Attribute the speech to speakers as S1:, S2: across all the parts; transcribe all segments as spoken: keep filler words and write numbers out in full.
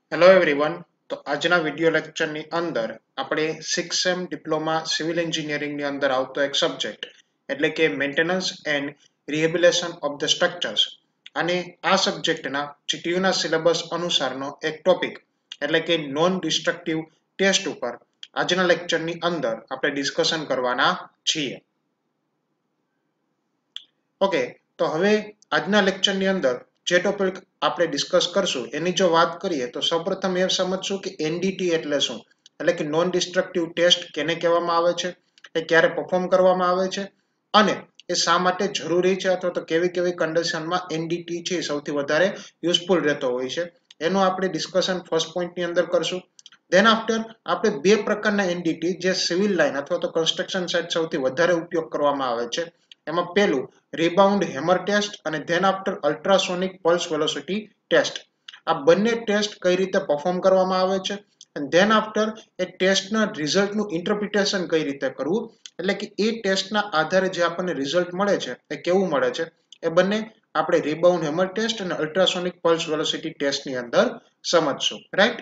S1: Hello everyone. તો આજના video લેક્ચરની અંદર આપણે સિક્સ સેમ ડિપ્લોમા સિવિલ એન્જિનિયરિંગની અંદર આવતો એક સબ્જેક્ટ એટલે કે maintenance and rehabilitation of the structures અને આ સબ્જેક્ટના જીટીયુના સિલેબસ અનુસારનો એક ટોપિક એટલે કે નોન ડિસ્ટ્રક્ટિવ ટેસ્ટ ઉપર આજના લેક્ચરની અંદર આપણે ડિસ્કશન કરવાના છીએ. ઓકે, તો હવે આજના લેક્ચરની અંદર જે ટોપિક આપણે ડિસ્કસ કરશું એની જો વાત કરીએ તો સૌપ્રથમ એ સમજશું કે એનડીટી એટલે શું, એટલે કે નોન ડિસ્ટ્રક્ટિવ ટેસ્ટ કેને કહેવામાં આવે છે, એ ક્યારે પરફોર્મ કરવામાં આવે છે અને એ શા માટે જરૂરી છે અથવા તો કેવી કેવી કન્ડિશનમાં એનડીટી છે સૌથી વધારે યુઝફુલ રહેતો હોય છે એનું આપણે ડિસ્કશન ફર્સ્ટ પોઈન્ટની અંદર કરશું. ધેન આફ્ટર આપણે બે પ્રકારના એનડીટી જે સિવિલ લાઇન અથવા તો કન્સ્ટ્રક્શન સાઇટ સૌથી વધારે ઉપયોગ કરવામાં આવે છે એમાં પહેલું રિબાઉન્ડ હેમર ટેસ્ટ અને then after ultrasonic pulse velocity test. આ બંને ટેસ્ટ કઈ રીતે પરફોર્મ કરવામાં આવે છે અને ધેન આફ્ટર એ ટેસ્ટના રિઝલ્ટનું ઇન્ટરપ્રિટેશન કઈ રીતે કરવું, એટલે કે એ ટેસ્ટના આધારે જે આપણને રિઝલ્ટ મળે છે એ કેવું મળે છે એ બંને આપણે રિબાઉન્ડ હેમર ટેસ્ટ અને અલ્ટ્રાસોનિક પલ્સ વેલોસિટી ટેસ્ટની અંદર સમજશું. રાઈટ?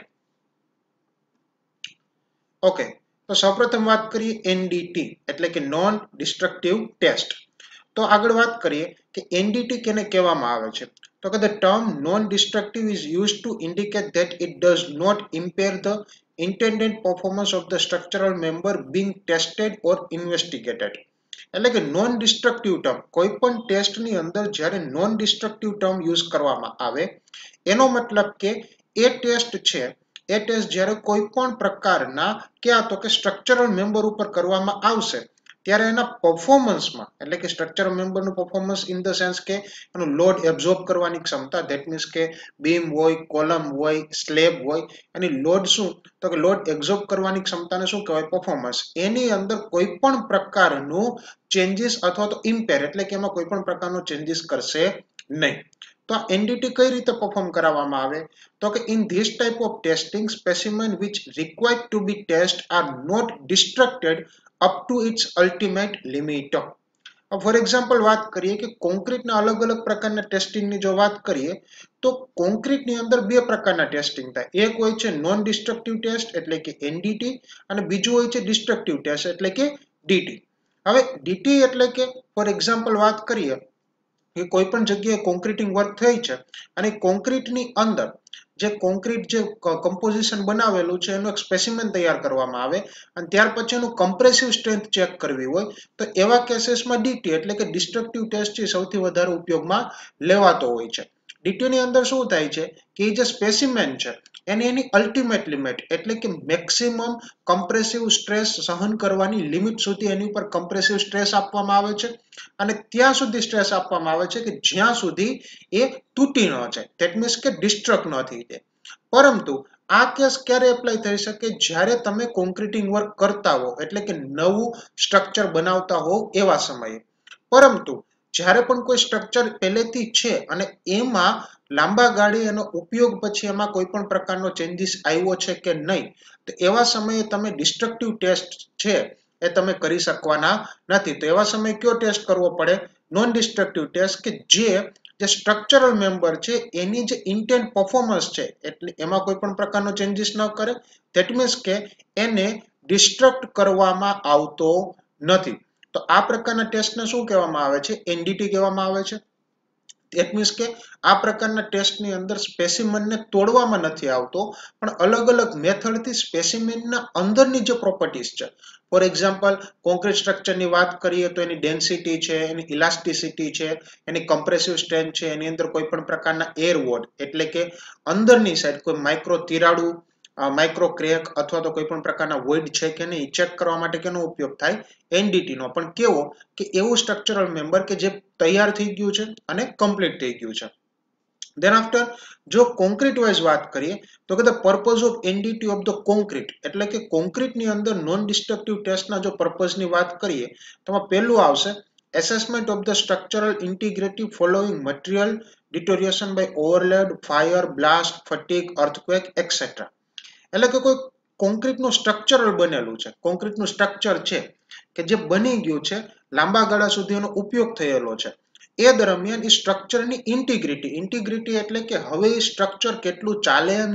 S1: ઓકે, તો સૌપ્રથમ વાત કરીએ એનડીટી એટલે કે નોન ડિસ્ટ્રક્ટિવ ટેસ્ટ. તો આગળ વાત કરીએ કે એનડીટી કેને કહેવામાં આવે છે, તો કે the term non-destructive is used to indicate that it does not impair the intended performance of the structural member being tested or investigated. એટલે કે નોન ડિસ્ટ્રક્ટિવ ટર્મ કોઈ પણ ટેસ્ટની અંદર જ્યારે નોન ડિસ્ટ્રક્ટિવ ટર્મ યુઝ કરવામાં આવે એનો મતલબ કે એ ટેસ્ટ છે એ ટેસ્ટ જ્યારે કોઈ પણ પ્રકારના ક્યાં તો કે સ્ટ્રક્ચરલ મેમ્બર ઉપર કરવામાં આવશે ત્યારે એના પરફોર્મન્સમાં એટલે કે સ્ટ્રક્ચરલ મેમ્બરનું પરફોર્મન્સ ઇન ધ સેન્સ કે એનું લોડ એબ્ઝોર્બ કરવાની ક્ષમતા, ધેટ મીન્સ કે બીમ હોય, કોલમ હોય, સ્લેબ હોય, એની લોડ શું તો કે લોડ એબ્ઝોર્બ કરવાની ક્ષમતાને શું કહેવાય પરફોર્મન્સ, એની અંદર કોઈ પણ પ્રકારનું ચેન્જીસ અથવા તો ઇમ્પેર એટલે કે એમાં કોઈ પણ પ્રકારનો ચેન્જીસ કરશે નહીં. તો આ એનડીટી કઈ રીતે પરફોર્મ કરાવવામાં આવે તો કે in this type of testing specimen which required to be test are not destructed up to its ultimate limit. For example વાત કરીએ કે કોન્ક્રીટના અલગ અલગ પ્રકારના ટેસ્ટિંગની જો વાત કરીએ તો કોન્ક્રીટની અંદર બે પ્રકારના ટેસ્ટિંગ થાય. એક હોય છે નોન ડિસ્ટ્રક્ટિવ ટેસ્ટ એટલે કે એનડીટી અને બીજું હોય છે ડિસ્ટ્રક્ટિવ ટેસ્ટ એટલે કે ડીટી. હવે ડીટી એટલે કે ફોર એક્ઝામ્પલ વાત કરીએ કે કોઈ પણ જગ્યાએ કોન્ક્રીટિંગ વર્ક થઈ છે અને કોન્ક્રીટની અંદર જે કોન્ક્રીટ જે કમ્પોઝિશન બનાવેલું છે એનું એક સ્પેસિમેન તૈયાર કરવામાં આવે અને ત્યાર પછી એનું કમ્પ્રેસિવ સ્ટ્રેન્થ ચેક કરવી હોય તો એવા કેસીસમાં ડીટી એટલે કે ડિસ્ટ્રક્ટિવ ટેસ્ટ છે સૌથી વધારે ઉપયોગમાં લેવાતો હોય છે. ડીટીની અંદર શું થાય છે કે એ જે સ્પેસિમેન છે એને એની અલ્ટિમેટ લિમિટ એટલે કે મેક્સિમમ કમ્પ્રેસિવ સ્ટ્રેસ સહન કરવાની લિમિટ સુધી એની ઉપર કમ્પ્રેસિવ સ્ટ્રેસ આપવામાં આવે છે અને ત્યાં સુધી સ્ટ્રેસ આપવામાં આવે છે કે જ્યાં સુધી એ તૂટી ન જાય, ધેટ મીન્સ કે ડિસ્ટ્રક્ટ ન થઈ જાય. પરંતુ આ કેસ ક્યારે એપ્લાય થઈ શકે જ્યારે તમે કોન્ક્રીટિંગ વર્ક કરતા હો એટલે કે નવું સ્ટ્રક્ચર બનાવતા હો એવા સમયે. પરંતુ જ્યારે પણ કોઈ સ્ટ્રક્ચર પહેલેથી છે અને એમાં લાંબા ગાળે એનો ઉપયોગ પછી એમાં કોઈ પણ પ્રકારનો ચેન્જીસ આવ્યો છે કે નહીં તો એવા સમયે તમે ડિસ્ટ્રક્ટિવ ટેસ્ટ છે એ તમે કરી શકવાના નથી. તો એવા સમયે કયો ટેસ્ટ કરવો પડે? નોન ડિસ્ટ્રક્ટિવ ટેસ્ટ કે જે જે સ્ટ્રક્ચરલ મેમ્બર છે એની જે ઇન્ટેન્ટ પરફોર્મન્સ છે એટલે એમાં કોઈ પણ પ્રકારનો ચેન્જીસ ન કરે, ધેટ મીન્સ કે એને ડિસ્ટ્રક્ટ કરવામાં આવતો નથી. તો આ પ્રકારના ટેસ્ટને શું કહેવામાં આવે છે? એનડીટી કહેવામાં આવે છે. ધેટ મીન્સ કે આ પ્રકારના ટેસ્ટની અંદર સ્પેસિમેનને તોડવામાં નથી આવતો પણ અલગ અલગ મેથડથી સ્પેસિમેનના અંદરની જે પ્રોપર્ટીઝ છે, ફોર એક્ઝામ્પલ કોન્ક્રીટ સ્ટ્રક્ચરની વાત કરીએ તો એની ડેન્સિટી છે, એની ઇલાસ્ટિસિટી છે, એની કમ્પ્રેસિવ સ્ટ્રેન્થ છે, એની અંદર કોઈ પણ પ્રકારના એર વોર્ડ એટલે કે અંદરની સાઈડ કોઈ માઇક્રો તિરાડું, માઇક્રો ક્રેક અથવા તો કોઈ પણ પ્રકારના વોઇડ છે કે નહીં ચેક કરવા માટે કેનો ઉપયોગ થાય? એનડીટી નો. પણ કેવો કે એવું સ્ટ્રક્ચરલ મેમ્બર કે જે તૈયાર થઈ ગયું છે અને કમ્પ્લીટ થઈ ગયું છે. ધેન આફ્ટર જો કોન્ક્રીટ વાઇઝ વાત કરીએ તો કે the purpose of NDT of the concrete એટલે કે કોન્ક્રીટની અંદર નોન ડિસ્ટ્રક્ટિવ ટેસ્ટના જો પર્પઝની વાત કરીએ તો પહેલું આવશે assessment of the structural integrity following material deterioration by overload, fire, blast, fatigue, earthquake, et cetera. એટલે કે કોઈ કોન્ક્રીટનું સ્ટ્રક્ચરલ બનેલું છે, કોન્ક્રીટનું સ્ટ્રક્ચર છે કે જે બની ગયું છે, લાંબા ગાળા સુધી એનો ઉપયોગ થયેલો છે, એ દરમિયાન એ સ્ટ્રક્ચરની ઇન્ટિગ્રિટી ઇન્ટિગ્રિટી એટલે કે હવે એ સ્ટ્રક્ચર કેટલું ચાલે એમ છે,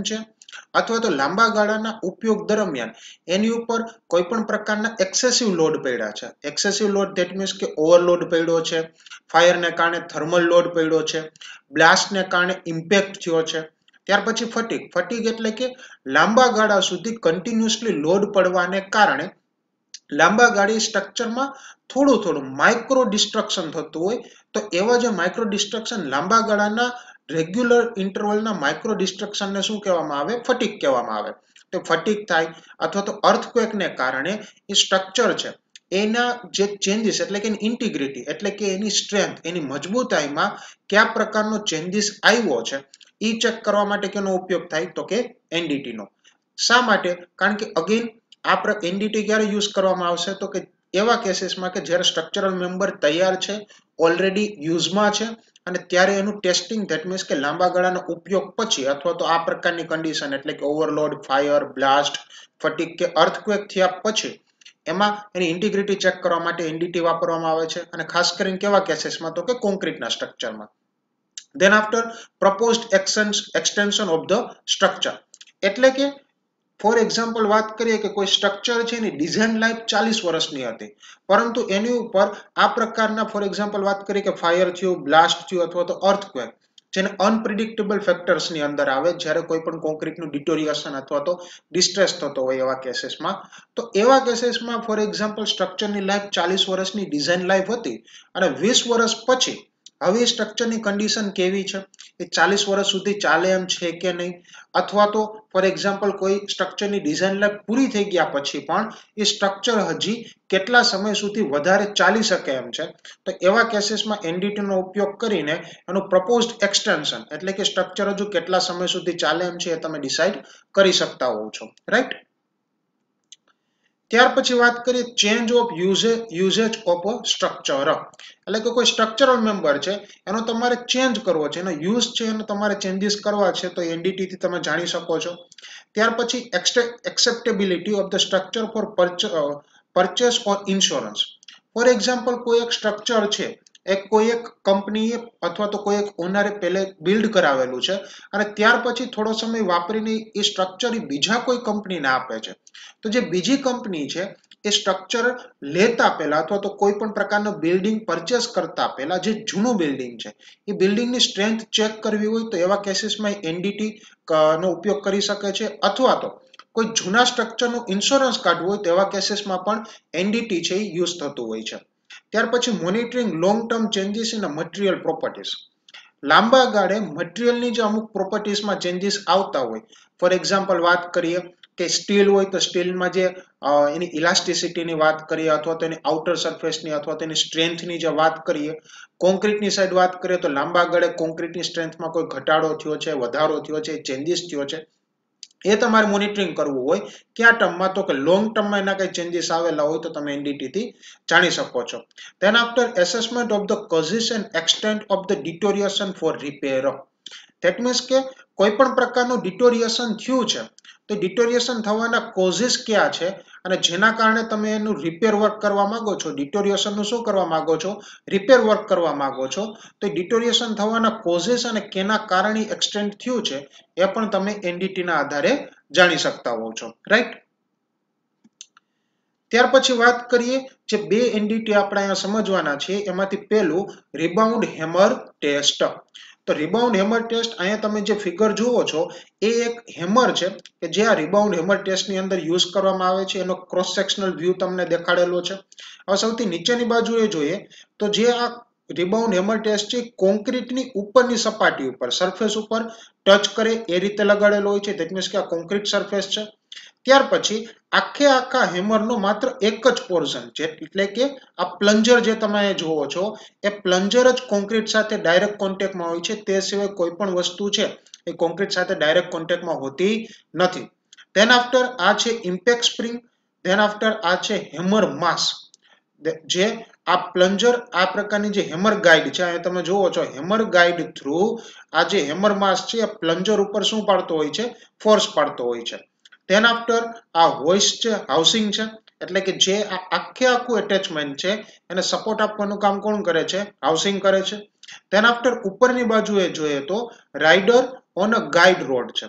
S1: અથવા તો લાંબા ગાળાના ઉપયોગ દરમિયાન એની ઉપર કોઈ પણ પ્રકારના એક્સેસિવ લોડ પડ્યા છે. એક્સેસિવ લોડ ધેટ મીન્સ કે ઓવરલોડ પડ્યો છે, ફાયરને કારણે થર્મલ લોડ પડ્યો છે, બ્લાસ્ટને કારણે ઇમ્પેક્ટ થયો છે. ત્યાર પછી ફટીગ. ફટીગ એટલે કે લાંબા ગાળા સુધી કન્ટિન્યુઅસલી લોડ પડવાને કારણે લાંબા ગાળી સ્ટ્રક્ચરમાં થોડું થોડું માઇક્રો ડિસ્ટ્રક્શન થતું હોય, તો એવા જે માઇક્રો ડિસ્ટ્રક્શન લાંબા ગાળાના રેગ્યુલર ઇન્ટરવલના માઇક્રો ડિસ્ટ્રક્શનને શું કહેવામાં આવે? ફટીગ કહેવામાં આવે. તો ફટીગ થાય અથવા તો અર્થક્વેકને કારણે એ સ્ટ્રક્ચર છે એના જે ચેન્જીસ એટલે કે ઇન્ટિગ્રિટી એટલે કે એની સ્ટ્રેન્થ, એની મજબૂતાઈમાં કયા પ્રકારનો ચેન્જીસ આવ્યો છે એ ચેક કરવા માટે કેનો ઉપયોગ થાય? તો કે એનડીટી નો. શા માટે? કારણ કે અગેન આ એનડીટી ક્યારે યુઝ કરવામાં આવશે? તો કે એવા કેસીસમાં કે જ્યારે સ્ટ્રક્ચરલ મેમ્બર તૈયાર છે, ઓલરેડી યુઝમાં છે, અને ત્યારે એનું ટેસ્ટિંગ ધેટ મીન્સ કે લાંબા ગાળાનો ઉપયોગ પછી અથવા તો આ પ્રકારની કન્ડિશન એટલે કે ઓવરલોડ, ફાયર, બ્લાસ્ટ, ફટીગ કે અર્થક્વેક થયા પછી એમાં એની ઇન્ટિગ્રિટી ચેક કરવા માટે એનડીટી વાપરવામાં આવે છે. અને ખાસ કરીને કેવા કેસીસમાં? તો કે કોન્ક્રીટના સ્ટ્રક્ચરમાં. Then after proposed extension of the structure એટલે કે ફોર એક્ઝામ્પલ વાત કરીએ કે કોઈ સ્ટ્રક્ચર છે એની ડિઝાઇન લાઈફ ચાલીસ વર્ષની હતી, પરંતુ એની ઉપર આ પ્રકારના ફોર એક્ઝામ્પલ વાત કરીએ કે ફાયર થયું, બ્લાસ્ટ થયું અથવા તો અર્થક્વેક, જેને અનપ્રિડિક્ટેબલ ફેક્ટર્સની અંદર આવે જ્યારે કોઈ પણ કોન્ક્રીટનું ડિટોરિએશન અથવા તો ડિસ્ટ્રેસ થતો હોય એવા કેસીસમાં. તો એવા કેસીસમાં ફોર એક્ઝામ્પલ સ્ટ્રક્ચરની લાઈફ ચાલીસ વર્ષની ડિઝાઇન લાઈફ હતી અને વીસ વર્ષ પછી હવે સ્ટ્રક્ચરની કન્ડિશન કેવી છે, એ ચાલીસ વર્ષ સુધી ચાલે એમ છે કે નહીં, અથવા તો ફોર એક્ઝામ્પલ કોઈ સ્ટ્રક્ચરની ડિઝાઇન લાઈફ પૂરી થઈ ગયા પછી પણ એ સ્ટ્રક્ચર હજી કેટલા સમય સુધી વધારે ચાલી શકે એમ છે, તો એવા કેસીસમાં એનડીટી નો ઉપયોગ કરીને એનું પ્રપોઝડ એક્સટેન્શન એટલે કે સ્ટ્રક્ચર હજુ કેટલા સમય સુધી ચાલે એમ છે એ તમે ડિસાઇડ કરી શકતા હોવ છો. રાઈટ. ત્યાર પછી વાત કરીએ change of usage of a structure એટલે કે કોઈ સ્ટ્રક્ચરલ મેમ્બર છે એનો તમારે ચેન્જ કરવો છે, એનો યુઝ છે એનો તમારે ચેન્જીસ કરવા છે, તો એનડીટી થી તમે જાણી શકો છો. ત્યાર પછી acceptability of the structure for purchase or insurance. For example કોઈ એક સ્ટ્રક્ચર છે એ કોઈ એક કંપનીએ અથવા તો કોઈ એક ઓનરે પહેલે બિલ્ડ કરાવેલું છે અને ત્યાર પછી થોડો સમય વાપરીને એ સ્ટ્રક્ચર બીજા કોઈ કંપનીને આપે છે, તો જે બીજી કંપની છે એ સ્ટ્રક્ચર લેતા પહેલા અથવા તો કોઈ પણ પ્રકારનું બિલ્ડિંગ પરચેસ કરતા પહેલા જે જૂનું બિલ્ડિંગ છે એ બિલ્ડિંગની સ્ટ્રેન્થ ચેક કરવી હોય તો એવા કેસીસમાં એનડીટી નો ઉપયોગ કરી શકે છે, અથવા તો કોઈ જૂના સ્ટ્રક્ચરનું ઇન્સ્યોરન્સ કાઢવું હોય તો એવા કેસીસમાં પણ એનડીટી છે એ યુઝ થતું હોય છે. ત્યાર પછી monitoring long term changes in material properties. લાંબા ગાળે મટીરિયલની જે અમુક પ્રોપર્ટીઝમાં ચેન્જીસ આવતા હોય, ફોર એક્ઝામ્પલ વાત કરીએ કે સ્ટીલ હોય તો સ્ટીલમાં જે એની ઇલાસ્ટિસિટીની વાત કરીએ અથવા તો એની આઉટર સરફેસની અથવા તો એની સ્ટ્રેન્થની જે વાત કરીએ, કોન્ક્રીટની સાઈડ વાત કરીએ તો લાંબા ગાળે કોન્ક્રીટની સ્ટ્રેન્થમાં કોઈ ઘટાડો થયો છે, વધારો થયો છે, ચેન્જીસ થયો છે, એ તમારે મોનિટરિંગ કરવું હોય કયા ટર્મમાં? તો કે લોંગ ટર્મમાં એના કઈ ચેન્જીસ આવેલા હોય તો તમે એનડીટી થી જાણી શકો છો. Then after assessment of the causes and extent of the deterioration for repair. That means કે કોઈ પણ પ્રકારનું ડિટોરિએશન થયું છે તો ડિટોરિએશન થવાના કોઝિસ ક્યાં છે અને જેના કારણે તમે એનું રિપેર વર્ક કરવા માંગો છો, ડિટોરિએશનનું શું કરવા માંગો છો? રિપેર વર્ક કરવા માંગો છો, તો ડિટોરિએશન થવાના કોઝિસ અને કેના કારણે એક્સટેન્ટ થયું છે એ પણ તમે એનડીટી ના આધારે જાણી શકતા હોવ છો. રાઈટ. ત્યાર પછી વાત કરીએ જે બે એનડીટી આપણે અહીંયા સમજવાના છે એમાંથી પહેલું રિબાઉન્ડ હેમર ટેસ્ટ. તો રિબાઉન્ડ હેમર ટેસ્ટ અહીંયા તમે જે ફિગર જુઓ છો એ એક હેમર છે કે જે આ રિબાઉન્ડ હેમર ટેસ્ટની અંદર યુઝ કરવામાં આવે છે. એનો ક્રોસ સેક્શનલ વ્યૂ તમને દેખાડેલો છે. હવે સૌથી નીચેની બાજુએ જોઈએ તો જે આ રિબાઉન્ડ હેમર ટેસ્ટ છે કોન્ક્રીટની ઉપરની સપાટી ઉપર સરફેસ ઉપર ટચ કરે એ રીતે લગાડેલો હોય છે. ધેટ મીન્સ કે આ કોન્ક્રીટ સરફેસ છે. ત્યાર પછી આખે આખા હેમરનો માત્ર એક જ પોર્શન છે એટલે કે આ પ્લન્જર જે તમે જુઓ છો એ પ્લન્જર જ કોન્ક્રીટ સાથે ડાયરેક્ટ કોન્ટેક્ટમાં હોય છે, તે સિવાય કોઈ પણ વસ્તુ છે એ કોન્ક્રીટ સાથે ડાયરેક્ટ કોન્ટેક્ટમાં હોતી નથી. ધેન આફ્ટર આ છે ઇમ્પેક્ટ સ્પ્રિંગ. ધેન આફ્ટર આ છે હેમર માસ. જે આ પ્લન્જર આ પ્રકારની જે હેમર ગાઈડ છે અહીંયા તમે જુઓ છો હેમર ગાઈડ થ્રુ આ જે હેમર માસ છે એ પ્લન્જર ઉપર શું પાડતો હોય છે? ફોર્સ પાડતો હોય છે. ધેન આફ્ટર આ હોઇસ્ટ છે, હાઉસિંગ છે, એટલે કે જે આ આખે આખું એટેચમેન્ટ છે એને સપોર્ટ આપવાનું કામ કોણ કરે છે? હાઉસિંગ કરે છે. ધેન આફ્ટર ઉપરની બાજુએ જોઈએ તો rider on a guide rod છે.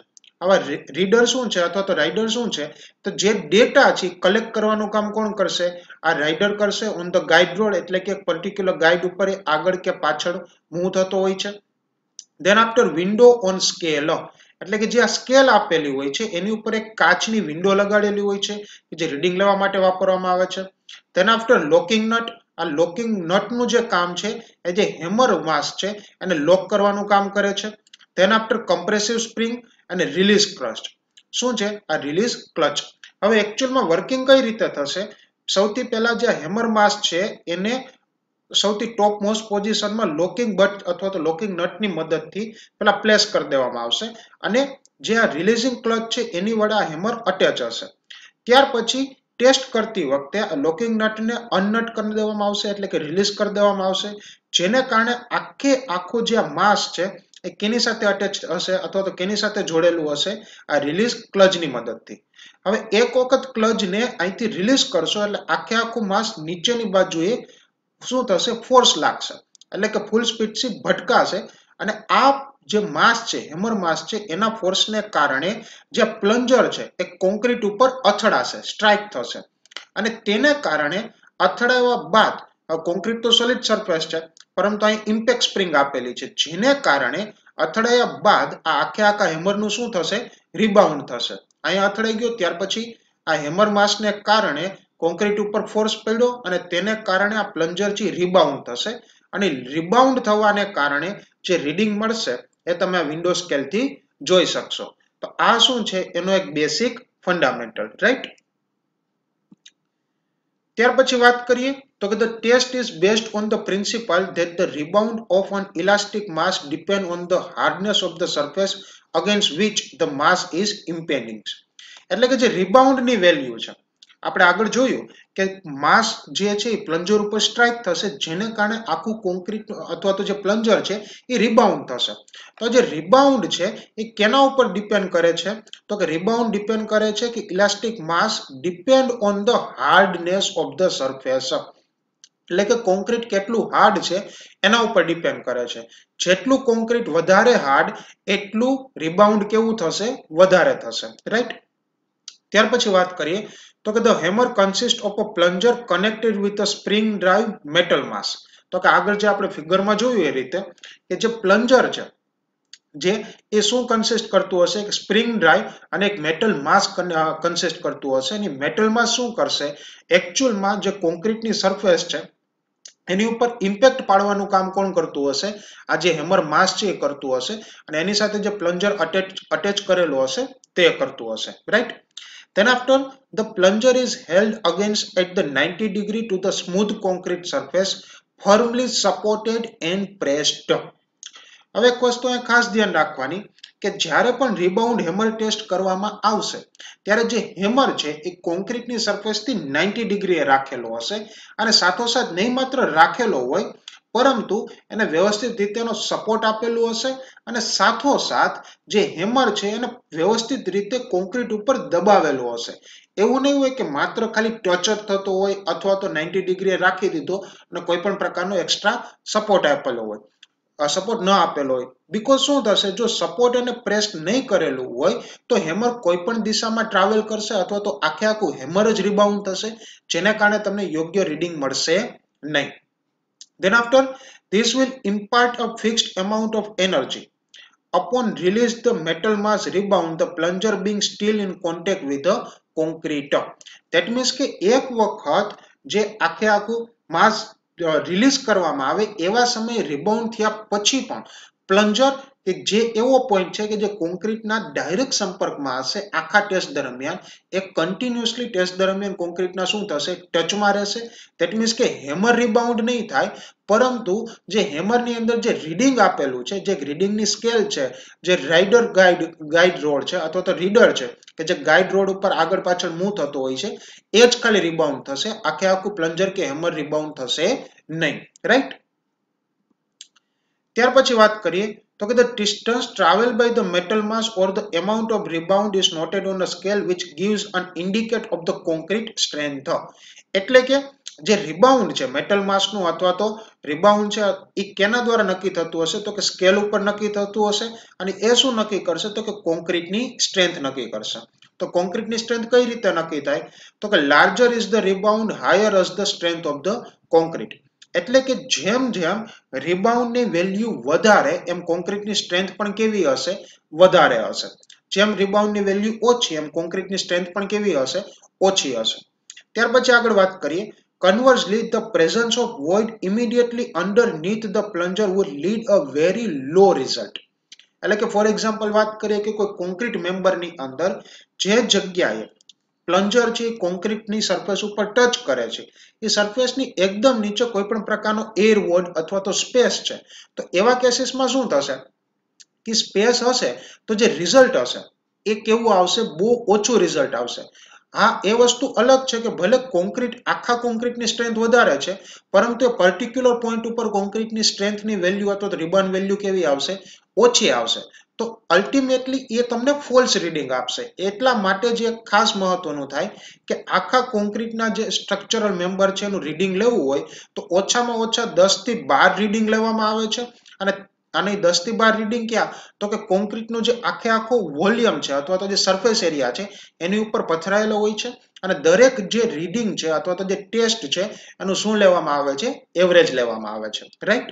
S1: આવા રીડર શું છે અથવા તો રાઇડર શું છે, તો જે ડેટા છે કલેક્ટ કરવાનું કામ કોણ કરશે, આ રાઇડર કરશે ઓન ધ ગાઈડ રોડ, એટલે કે પર્ટિક્યુલર ગાઈડ ઉપર એ આગળ કે પાછળ મૂવ થતો હોય છે. Then after window on scale, એટલે કે જે આ સ્કેલ આપેલી હોય છે એની ઉપર એક કાચની વિન્ડો લગાડેલી હોય છે જે રીડિંગ લેવા માટે વાપરવામાં આવે છે. દેન આફ્ટર લોકિંગ નટ, આ લોકિંગ નટનું જે કામ છે એ જે હેમર માસ છે એને લોક કરવાનું કામ કરે છે. દેન આફ્ટર કમ્પ્રેસિવ સ્પ્રિંગ અને રિલીઝ ક્લચ, શું છે આ રિલીઝ ક્લચ. હવે એકચ્યુઅલમાં વર્કિંગ કઈ રીતે થશે, સૌથી પહેલા જે હેમર માસ છે એને સૌથી ટોપ મોસ્ટ પોઝિશનમાં લોકિંગ બટ અથવા તો લોકિંગ નટની મદદથી પેલા પ્લેસ કરી દેવામાં આવશે અને જે આ રિલીઝિંગ ક્લચ છે એની વડે આ હેમર અટેચ હશે. ત્યાર પછી ટેસ્ટ કરતી વખતે આ લોકિંગ નટને અનનટ કરી દેવામાં આવશે, એટલે કે રિલીઝ કરી દેવામાં આવશે, જેને કારણે આખે આખું જે માસ છે એ કેની સાથે અટેચ હશે અથવા તો કેની સાથે જોડેલું હશે, આ રિલીઝ ક્લચની મદદથી. હવે એક વખત ક્લચને અહીંથી રિલીઝ કરશો એટલે આખે આખું માસ નીચેની બાજુએ શું થશે, ફોર્સ લાગશે, એટલે કે ફૂલ સ્પીડથી ભટકાશે અને આ જે માસ છે હેમર માસ છે એના ફોર્સને કારણે જે પ્લન્જર છે એ કોન્ક્રીટ ઉપર અથડાશે, સ્ટ્રાઇક થશે અને તેને કારણે અથડાવ્યા બાદ કોન્ક્રીટ તો સોલિડ સરફેસ છે પરંતુ અહીં ઇમ્પેક્ટ સ્પ્રિંગ આપેલી છે, જેને કારણે અથડાયા બાદ આ આખે આખા હેમરનું શું થશે, રિબાઉન્ડ થશે. અહીં અથડાઈ ગયો ત્યાર પછી આ હેમર માસને કારણે કોન્ક્રીટ ઉપર ફોર્સ પડ્યો અને તેને કારણે આ પ્લન્જર થી રિબાઉન્ડ થશે અને રિબાઉન્ડ થવાને કારણે જે રીડિંગ મળશે એ તમે આ વિન્ડો સ્કેલ થી જોઈ શકશો. તો આ શું છે એનો એક બેસિક ફંડામેન્ટલ, રાઈટ. ત્યાર પછી વાત કરીએ તો કે the test is based on the principle that the rebound of an elastic mass depend on the hardness of the surface against which the mass is impinging. એટલે કે જે રિબાઉન્ડ ની વેલ્યુ છે આપણે આગળ જોયું કે માસ જે છે એ પ્લન્જર ઉપર સ્ટ્રાઇક થશે જેને કારણે આખું કોન્ક્રીટ અથવા તો જે પ્લન્જર છે એ રિબાઉન્ડ થશે. તો જે રિબાઉન્ડ છે એ કેના ઉપર ડિપેન્ડ કરે છે, તો કે રિબાઉન્ડ ડિપેન્ડ કરે છે કે elastic mass depend on the hardness of the surface, એટલે કે કોન્ક્રીટ કેટલું હાર્ડ છે એના ઉપર ડિપેન્ડ કરે છે. જેટલું કોન્ક્રીટ વધારે હાર્ડ એટલું રિબાઉન્ડ કેવું થશે, વધારે થશે, રાઈટ. ત્યાર પછી વાત કરીએ તો કે the hammer consists of a plunger connected with a spring drive metal mass. તો કે આગળ જે આપણે ફિગરમાં જોયું એ રીતે કે જે પ્લન્જર છે જે એ શું કન્સિસ્ટ કરતું હશે, એક સ્પ્રિંગ ડ્રાઈવ અને એક મેટલ માસ કન્સિસ્ટ કરતું હશે. અને મેટલ માસ શું કરશે, એકચ્યુઅલમાં જે કોન્ક્રીટની સરફેસ છે એની ઉપર ઇમ્પેક્ટ પાડવાનું કામ કોણ કરતું હશે, આ જે હેમર માસ છે એ કરતું હશે અને એની સાથે જે પ્લન્જર અટેચ અટેચ કરેલું હશે તે કરતું હશે, right. Then after the plunger is held against at the ninety degree to the smooth concrete surface, firmly supported and pressed. હવે એક વસ્તુ અહીં ખાસ ધ્યાન રાખવાની કે જ્યારે પણ રિબાઉન્ડ હેમર ટેસ્ટ કરવામાં આવશે ત્યારે જે હેમર છે એ કોન્ક્રીટની સરફેસથી નાઇન્ટી ડિગ્રીએ રાખેલો હશે અને સાથોસાથ નહીં માત્ર રાખેલો હોય પરંતુ એને વ્યવસ્થિત રીતેનો સપોર્ટ આપેલું હશે અને સાથોસાથ જે હેમર છે એને વ્યવસ્થિત રીતે કોન્ક્રીટ ઉપર દબાવેલું હશે. એવું નહીં હોય કે માત્ર ખાલી ટચ જ થતો હોય અથવા તો નાઇન્ટી ડિગ્રીએ રાખી દીધો અને કોઈ પણ પ્રકારનો એક્સ્ટ્રા સપોર્ટ આપેલો હોય, સપોર્ટ ન આપેલો હોય. બીકોઝ શું થશે, જો સપોર્ટ એને પ્રેસ નહીં કરેલું હોય તો હેમર કોઈ પણ દિશામાં ટ્રાવેલ કરશે અથવા તો આખે આખું હેમર જ રિબાઉન્ડ થશે જેને કારણે તમને યોગ્ય રીડિંગ મળશે નહીં. Then after this will impart a fixed amount of energy. Upon release the metal mass rebound, the plunger being still in contact with the concrete. That means કે એક વખત જે આખે આખું માસ રિલીઝ કરવામાં આવે એવા સમયે રિબાઉન્ડ થયા પછી પણ પ્લન્જર કે જે એવો પોઈન્ટ છે કે જે કોન્ક્રીટના ડાયરેક્ટ સંપર્કમાં હશે આખા ટેસ્ટ દરમિયાન, એ કન્ટિન્યુઅસલી ટેસ્ટ દરમિયાન કોન્ક્રીટના શું થશે, ટચમાં રહેશે. ધેટ મીન્સ કે હેમર રિબાઉન્ડ નહીં થાય પરંતુ જે હેમરની અંદર જે રીડિંગ આપેલું છે, જે રીડિંગની સ્કેલ છે, જે રાઇડર ગાઈડ ગાઈડ રોડ છે અથવા તો રીડર છે કે જે ગાઈડ રોડ ઉપર આગળ પાછળ મૂવ થતો હોય છે એ જ ખાલી રિબાઉન્ડ થશે, આખે આખું પ્લન્જર કે હેમર રિબાઉન્ડ થશે નહીં, રાઈટ. ત્યાર પછી વાત કરીએ તો કે the distance traveled by the metal mass or the amount of rebound is noted on a scale which gives an indicate of the concrete strength. એટલે કે જે રિબાઉન્ડ છે મેટલ માસનું અથવા તો રિબાઉન્ડ છે એ કેના દ્વારા નક્કી થતું હશે તો કે સ્કેલ ઉપર નક્કી થતું હશે અને એ શું નક્કી કરશે તો કે કોન્ક્રીટની સ્ટ્રેન્થ નક્કી કરશે. તો કોન્ક્રીટની સ્ટ્રેન્થ કઈ રીતે નક્કી થાય તો કે larger is the rebound higher is the strength of the concrete. એટલે કે જેમ જેમ રિબાઉન્ડની વેલ્યુ વધારે એમ કોન્ક્રીટની સ્ટ્રેન્થ પણ કેવી હશે વધારે હશે. જેમ રિબાઉન્ડની વેલ્યુ ઓછી એમ કોન્ક્રીટની સ્ટ્રેન્થ પણ કેવી હશે ઓછી હશે. ત્યાર પછી આગળ વાત કરીએ conversely the presence of void immediately underneath the plunger would lead a very low result. એટલે કે ફોર એક્ઝામ્પલ વાત કરીએ કે કોઈ કોન્ક્રીટ મેમ્બરની અંદર જે જગ્યાએ પ્લન્જર છે કોન્ક્રીટની સરફેસ ઉપર ટચ કરે છે એ સરફેસની એકદમ નીચે કોઈ પણ પ્રકારનો એર વોડ અથવા તો સ્પેસ છે તો એવા કેસીસમાં શું થશે કે સ્પેસ હશે તો જે રિઝલ્ટ હશે એ કેવું આવશે બહુ ઓછું રિઝલ્ટ આવશે. હા એ વસ્તુ અલગ છે કે ભલે કોન્ક્રીટ આખા કોન્ક્રીટની સ્ટ્રેન્થ વધારે છે પરંતુ એ પર્ટિક્યુલર પોઈન્ટ ઉપર કોન્ક્રીટની સ્ટ્રેન્થની વેલ્યુ અથવા તો રિબાઉન્ડ વેલ્યુ કેવી આવશે ઓછી આવશે તો અલ્ટિમેટલી એ તમને ફોલ્સ રીડિંગ આપશે. એટલા માટે જે ખાસ મહત્વનું થાય કે આખા કોન્ક્રીટના જે સ્ટ્રક્ચરલ મેમ્બર છે એનું રીડિંગ લેવું હોય તો ઓછામાં ઓછા દસ થી બાર રીડિંગ લેવામાં આવે છે અને અને દસ થી બાર રીડિંગ ક્યાં તો કે કોન્ક્રીટનું જે આખે આખો વોલ્યુમ છે અથવા તો જે સરફેસ એરિયા છે એની ઉપર પથરાયેલો હોય છે અને દરેક જે રીડિંગ છે અથવા તો જે ટેસ્ટ છે એનું શું લેવામાં આવે છે એવરેજ લેવામાં આવે છે. રાઈટ.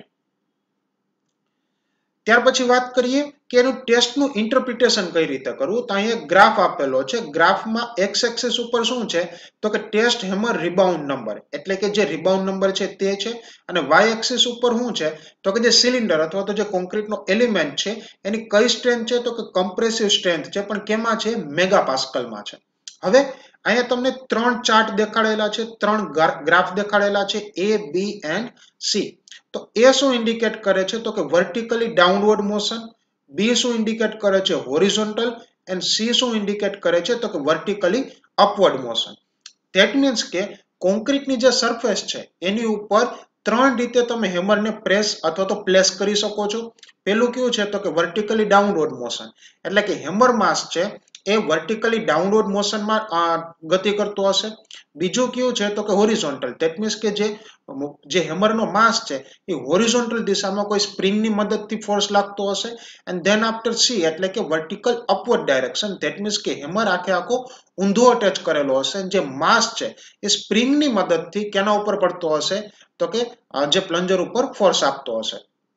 S1: ત્યાર પછી વાત કરીએ કે એનું ટેસ્ટનું ઇન્ટરપ્રિટેશન કઈ રીતે કરવું તો અહીંયા ગ્રાફ આપેલો છે. ગ્રાફમાં એક્સ એક્સિસ ઉપર શું છે તો કે ટેસ્ટ હેમર રિબાઉન્ડ નંબર એટલે કે જે રિબાઉન્ડ નંબર છે તે છે અને વાય એક્સિસ ઉપર શું છે તો કે જે સિલિન્ડર અથવા તો જે કોન્ક્રીટનો એલિમેન્ટ છે એની કઈ સ્ટ્રેન્થ છે તો કે કમ્પ્રેસિવ સ્ટ્રેન્થ છે પણ કેમાં છે મેગા પાસ્કલમાં છે. હવે અહીંયા તમને ત્રણ ચાર્ટ દેખાડેલા છે ત્રણ ગ્રાફ દેખાડેલા છે એ બી એન્ડ સી. તો એ શું ઇન્ડિકેટ કરે છે તો કે વર્ટિકલી ડાઉનવર્ડ મોશન, બી શું ઇન્ડિકેટ કરે છે હોરિઝોન્ટલ એન્ડ સી શું ઇન્ડિકેટ કરે છે તો કે vertically upward motion. That means કે કોન્ક્રીટની જે સરફેસ છે એની ઉપર ત્રણ રીતે તમે હેમરને પ્રેસ અથવા તો પ્લેસ કરી શકો છો. પેલું કેવું છે તો કે વર્ટિકલી ડાઉનવર્ડ મોશન એટલે કે હેમર માસ છે એ વર્ટિકલી ડાઉનવર્ડ મોશનમાં ગતિ કરતો હશે. બીજું કેવું છે તો કે હોરિઝોન્ટલ ધેટ મીન્સ કે જે જે હેમરનો માસ છે એ હોરિઝોન્ટલ દિશામાં કોઈ સ્પ્રિંગની મદદથી ફોર્સ લાગતો હશે એન્ડ ધેન આફ્ટર સી એટલે કે vertical upward direction that means કે હેમર આખે આખો ઊંધો અટેચ કરેલો હશે જે માસ છે એ સ્પ્રિંગની મદદથી કેના ઉપર પડતો હશે તો કે જે પ્લન્જર ઉપર ફોર્સ આપતો હશે.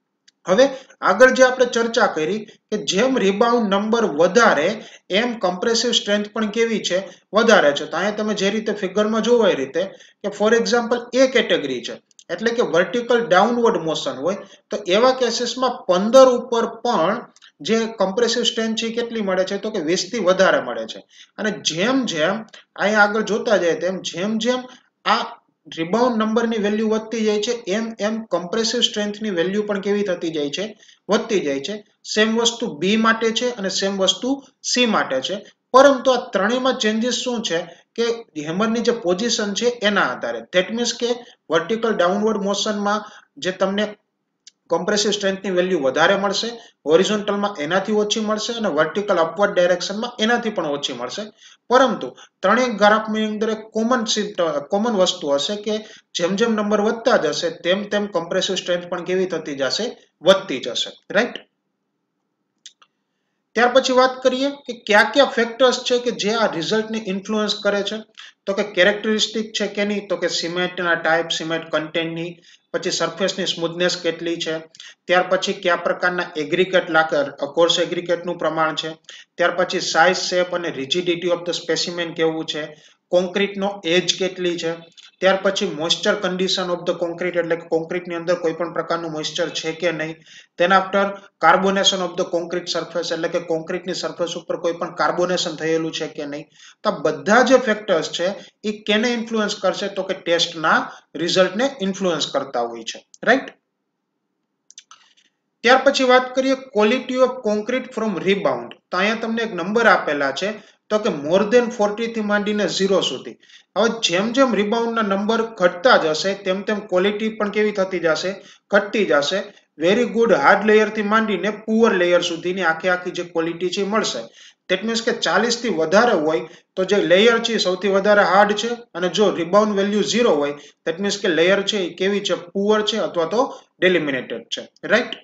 S1: હવે આગળ જે આપણે ચર્ચા કરી કે જેમ રિબાઉન્ડ નંબર વધારે એમ કમ્પ્રેસિવ સ્ટ્રેન્થ પણ કેવી છે વધારે છે. તો અહીંયા તમે જે રીતે ફિગરમાં જોવો એ રીતે કે ફોર એક્ઝામ્પલ એ કેટેગરી છે એટલે કે વર્ટિકલ ડાઉનવર્ડ મોશન હોય તો એવા કેસીસમાં પંદર ઉપર પણ જે કમ્પ્રેસિવ સ્ટ્રેન્થ છે કેટલી મળે છે તો કે વીસ થી વધારે મળે છે. અને જેમ જેમ અહીંયા આગળ જોતા જાય તેમ જેમ જેમ આ રિબાઉન્ડ નંબરની વેલ્યુ વધતી જાય છે એમ એમ કમ્પ્રેસિવ સ્ટ્રેન્થની વેલ્યુ પણ કેવી થતી જાય છે વધતી જાય છે. સેમ વસ્તુ બી માટે છે અને સેમ વસ્તુ સી માટે છે પરંતુ આ ત્રણેયમાં ચેન્જીસ શું છે કે હેમરની જે પોઝિશન છે એના આધારે ધેટ મીન્સ કે વર્ટિકલ ડાઉનવર્ડ મોશનમાં જે તમને કમ્પ્રેસિવ સ્ટ્રેન્થની વેલ્યુ વધારે મળશે, હોરિઝોન્ટલમાં એનાથી ઓછી મળશે અને વર્ટિકલ અપવર્ડ ડાયરેક્શનમાં એનાથી પણ ઓછી મળશે. પરંતુ ત્રણેય ગ્રાફની અંદર એક કોમન કોમન વસ્તુ હશે કે જેમ જેમ નંબર વધતા જશે તેમ તેમ કમ્પ્રેસિવ સ્ટ્રેન્થ પણ કેવી થતી જશે વધતી જશે. રાઈટ. ત્યાર પછી વાત કરીએ કે કયા કયા ફેક્ટર્સ છે કે જે આ રિઝલ્ટને ઇન્ફ્લુઅન્સ કરે છે તો કે કેરેક્ટરિસ્ટિક છે કે નહીં તો કે સિમેન્ટના ટાઈપ સિમેન્ટ કન્ટેન્ટની પછી સરફેસની સ્મૂથનેસ કેટલી છે ત્યાર પછી કયા પ્રકારના એગ્રીગેટ લાગે કોર્સ એગ્રીગેટનું પ્રમાણ છે ત્યાર પછી સાઇઝ શેપ અને રિજિડિટી ઓફ ધ સ્પેસિમેન કેવું છે કોન્ક્રીટનો એજ કેટલી છે ત્યાર પછી moisture condition of the concrete એટલે કે કોન્ક્રીટની અંદર કોઈ પણ પ્રકારનું મોઇસ્ચર છે કે નહીં then after carbonation of the concrete surface એટલે કે કોન્ક્રીટની સરફેસ ઉપર કોઈ પણ કાર્બોનેશન થયેલું છે કે નહીં તો બધા જે ફેક્ટર્સ છે એ કેને ઇન્ફ્લુઅન્સ કરશે તો કે ટેસ્ટના રિઝલ્ટને ઇન્ફ્લુઅન્સ કરતા હોય છે. રાઈટ. ત્યાર પછી વાત કરીએ quality of concrete from rebound તો અહીંયા તમને એક નંબર આપેલા છે તો કે મોર દેન ફોર્ટી થી માંડીને ઝીરો સુધી. હવે જેમ જેમ રિબાઉન્ડના નંબર ઘટતા જશે તેમ તેમ ક્વોલિટી પણ કેવી થતી જશે ઘટતી જશે. વેરી ગુડ હાર્ડ લેયર થી માંડીને પુઅર લેયર સુધીની આખી આખી જે ક્વોલિટી છે મળશે. ધેટ મીન્સ કે ચાલીસ થી વધારે હોય તો જે લેયર છે સૌથી વધારે હાર્ડ છે, અને જો રિબાઉન્ડ વેલ્યુ ઝીરો હોય ધેટ મીન્સ કે લેયર છે એ કેવી છે, પુઅર છે અથવા તો ડેલિમિનેટેડ છે. રાઈટ.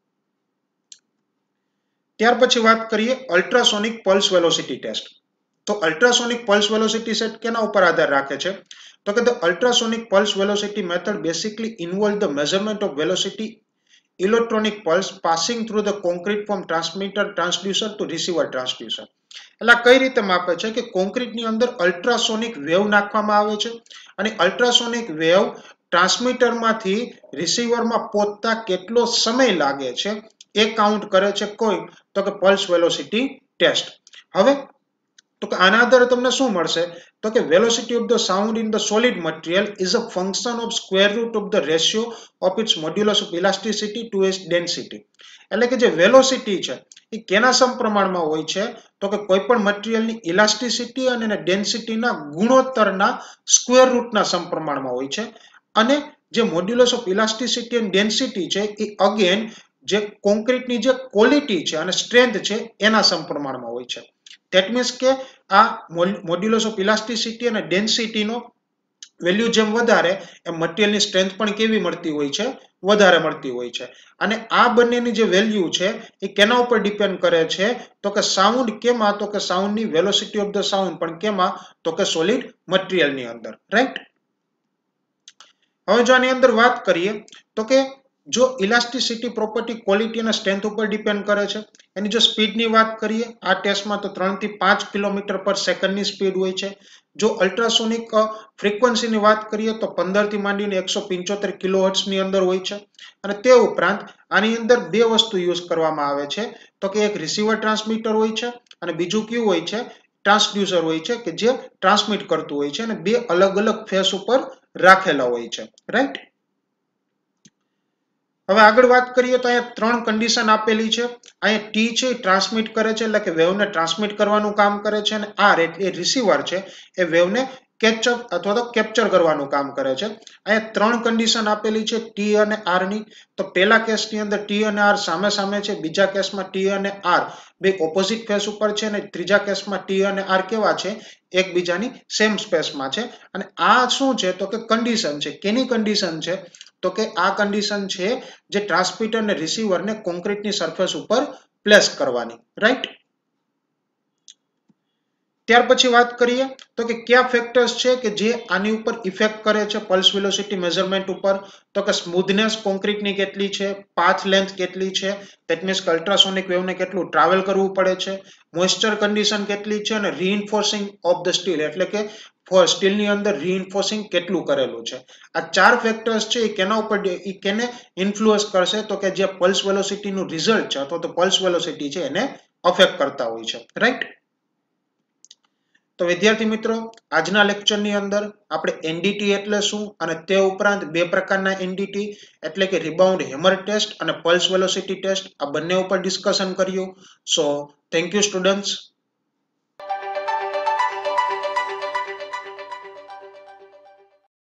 S1: ત્યાર પછી વાત કરીએ અલ્ટ્રાસોનિક પલ્સ વેલોસિટી ટેસ્ટ. તો અલ્ટ્રાસોનિક પલ્સ વેલોસિટી ટેસ્ટ કેના ઉપર આધાર રાખે છે? તો કે the ultrasonic pulse velocity method basically involve the measurement of velocity electronic pulse passing through the concrete from transmitter transducer to receiver transducer. એટલે કઈ રીતે માપે છે કે કોન્ક્રીટની અંદર અલ્ટ્રાસોનિક વેવ નાખવામાં આવે છે અને અલ્ટ્રાસોનિક વેવ ટ્રાન્સમીટરમાંથી રિસીવરમાં પહોંચતા કેટલો સમય લાગે છે એ કાઉન્ટ કરે છે કોઈ તો કે પલ્સ વેલોસિટી ટેસ્ટ. હવે તો કે આના આધારે તમને શું મળશે તો કે velocity of the sound in the solid material is a function of square root of the ratio of its modulus of elasticity to its density. એટલે કે જે વેલોસિટી છે એ કેના સમપ્રમાણમાં હોય છે તો કે કોઈ પણ મટીરિયલની ઇલાસ્ટિસિટી અને ડેન્સિટીના ગુણોત્તરના સ્ક્વેર રૂટના સમપ્રમાણમાં હોય છે. અને જે મોડ્યુલસ ઓફ ઇલાસ્ટિસિટી અને ડેન્સિટી છે એ અગેન જે કોન્ક્રીટની જે ક્વોલિટી છે અને સ્ટ્રેન્થ છે એના સમપ્રમાણમાં હોય છે. ધેટ મીન્સ કે આ મોડ્યુલસ ઓફ ઇલાસ્ટિસિટી અને ડેન્સિટીનો વેલ્યુ જેમ વધારે એમ મટીરિયલની સ્ટ્રેન્થ પણ કેવી મળતી હોય છે, વધારે મળતી હોય છે. અને આ બંનેની જે વેલ્યુ છે એ કેના ઉપર ડિપેન્ડ કરે છે તો કે સાઉન્ડ કેમાં તો કે સાઉન્ડની વેલોસિટી ઓફ ધ સાઉન્ડ પણ કેમાં તો કે સોલિડ મટીરિયલની અંદર. રાઈટ. હવે જો આની અંદર વાત કરીએ તો કે જો ઇલાસ્ટિસિટી પ્રોપર્ટી ક્વોલિટી અને સ્ટ્રેન્થ ઉપર ડિપેન્ડ કરે છે. એની જો સ્પીડની વાત કરીએ આ ટેસ્ટમાં તો ત્રણ થી પાંચ કિલોમીટર પર સેકન્ડની સ્પીડ હોય છે. જો અલ્ટ્રાસોનિક ફ્રીક્વન્સીની વાત કરીએ તો પંદર થી માંડીને એકસો પંચોતેર કિલોહર્ટ્ઝની અંદર હોય છે. અને તે ઉપરાંત આની અંદર બે વસ્તુ યુઝ કરવામાં આવે છે તો કે એક રિસીવર ટ્રાન્સમીટર હોય છે અને બીજું કયું હોય છે ટ્રાન્સડ્યુસર હોય છે કે જે ટ્રાન્સમિટ કરતું હોય છે અને બે અલગ અલગ ફેસ ઉપર રાખેલા હોય છે. રાઈટ. હવે આગળ વાત કરીએ તો અહીંયા ત્રણ કન્ડિશન આપેલી છે. અહીંયા ટી છે એ ટ્રાન્સમિટ કરે છે એટલે કે વેવને ટ્રાન્સમિટ કરવાનું કામ કરે છે, અને આર એટલે રિસીવર છે એ વેવને કેચઅપ અથવા તો કેપ્ચર કરવાનું કામ કરે છે. અહીંયા ત્રણ કન્ડિશન આપેલી છે ટી અને આર ની. તો પહેલા કેસની અંદર ટી અને આર સામે સામે છે, બીજા કેસમાં ટી અને આર બે ઓપોઝિટ ફેસ ઉપર છે, અને ત્રીજા કેસમાં ટી અને આર કેવા છે એકબીજાની સેમ સ્પેસમાં છે. અને આ શું છે તો કે કન્ડિશન છે. કેની કન્ડિશન છે તો કે આ કન્ડિશન છે જે ટ્રાન્સમીટર અને રિસીવરને કોન્ક્રીટની સરફેસ ઉપર પ્લેસ કરવાની. રાઈટ. ત્યાર પછી વાત કરીએ તો કે કયા ફેક્ટર્સ છે કે જે આની ઉપર ઇફેક્ટ કરે છે પલ્સ વેલોસિટી મેઝરમેન્ટ ઉપર. તો કે સ્મૂધનેસ કોન્ક્રીટની કેટલી છે, પાથ લેન્થ કેટલી છે, ધેટ મીન્સ કે અલ્ટ્રાસોનિક વેવને કેટલું ટ્રાવેલ કરવું પડે છે, મોઇસ્ચર કન્ડિશન કેટલી છે, અને રીઇન્ફોર્સિંગ ઓફ ધ સ્ટીલ એટલે કે સ્ટીલની અંદર રીઇન્ફોર્સિંગ કેટલું કરેલું છે. આ ચાર ફેક્ટર્સ છે એ કેના ઉપર એ કેને ઇન્ફ્લુઅન્સ કરશે તો કે જે પલ્સ વેલોસિટીનું રિઝલ્ટ છે અથવા તો પલ્સ વેલોસિટી છે એને અફેક્ટ કરતા હોય છે. રાઈટ. તો વિદ્યાર્થી મિત્રો આજના લેક્ચરની અંદર આપણે એનડીટી એટલે શું અને તે ઉપરાંત બે પ્રકારના એનડીટી એટલે કે રિબાઉન્ડ હેમર ટેસ્ટ અને પલ્સ વેલોસિટી ટેસ્ટ આ બંને ઉપર ડિસ્કશન કર્યું. So thank you students.